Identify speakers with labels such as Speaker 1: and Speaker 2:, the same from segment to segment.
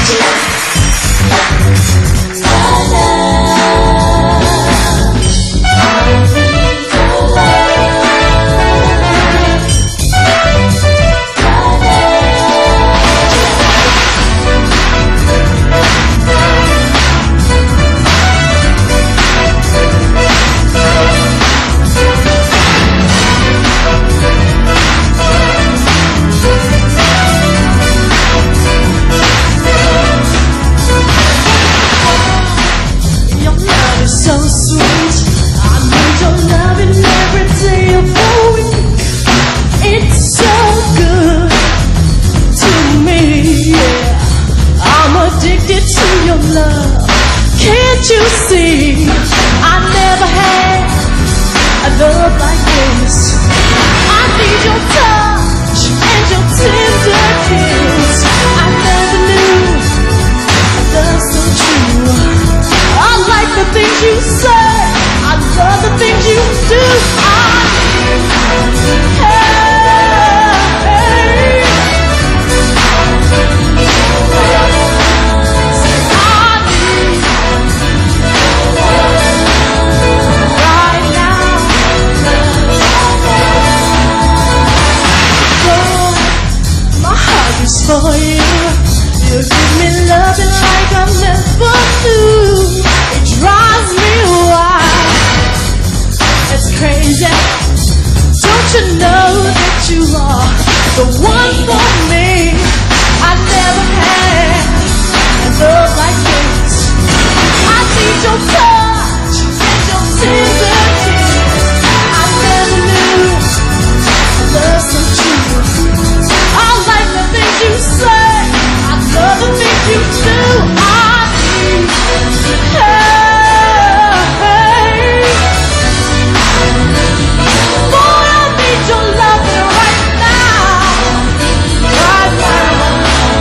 Speaker 1: Can't you see, I never had a love like this. I need your touch and your tender kiss. I never knew love so true. I like the things you say, I love the things you do. For you, you give me loving like I never knew. It drives me wild, it's crazy. Don't you know that you are the one for me? I never had a love like this. I need your touch and your tender kiss. I never knew love so true. I like the things you say, I love the things you do. I need, hey, boy, I need your loving right now, right now.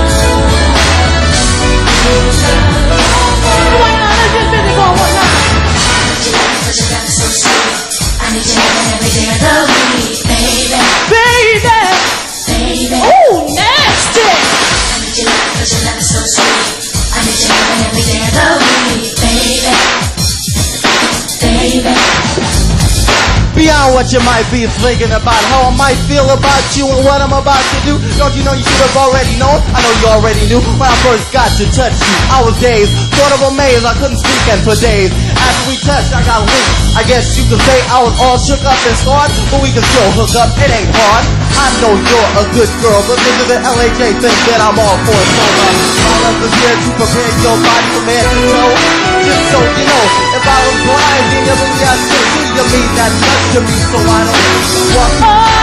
Speaker 1: Wait, let's just finish going one night.
Speaker 2: Cause your love is so sweet. I need you every day of the week, baby.
Speaker 1: Baby. Ooh, nasty.
Speaker 2: I need your love, cause your love is so sweet. I need you every day of the week, baby. Baby.
Speaker 3: Beyond what you might be thinking about, how I might feel about you and what I'm about to do. Don't you know you should have already known? I know you already knew when I first got to touch you. I was dazed, sort of amazed, I couldn't speak and for days. After we touched, I got weak. I guess you could say I was all shook up and scarred, but we can still hook up, it ain't hard. I know you're a good girl, but this is an LHA thing that I'm all for. So my love is here to prepare your body from head to toe. Just so you know, if I was blind, then you believe I still see you mean that much to me, so I don't walk.